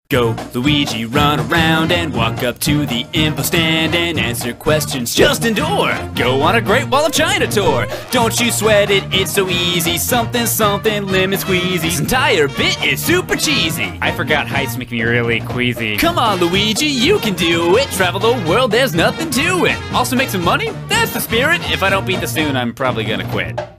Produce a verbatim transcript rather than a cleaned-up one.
Go, Luigi, run around and walk up to the info stand and answer questions. Just endure. Go on a Great Wall of China tour. Don't you sweat it, it's so easy. Something, something, lemon squeezy. This entire bit is super cheesy. I forgot heights make me really queasy. Come on, Luigi, you can do it. Travel the world, there's nothing to it. Also make some money? That's the spirit. If I don't beat this soon, I'm probably gonna quit.